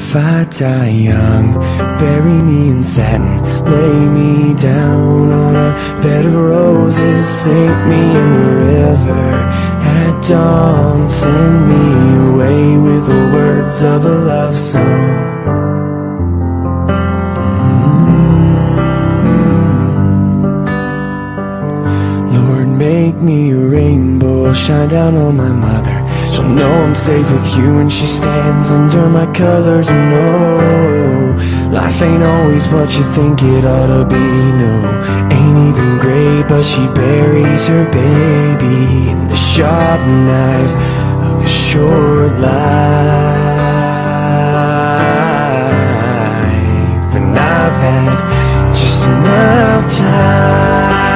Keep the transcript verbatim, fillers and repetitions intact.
if I die young, bury me in satin, lay me down on a bed of roses, sink me in the river at dawn, send me away with the words of a love song. Make me a rainbow, shine down on my mother. She'll know I'm safe with you when she stands under my colors. No, life ain't always what you think it ought to be. No, ain't even great, but she buries her baby in the sharp knife of a short life. And I've had just enough time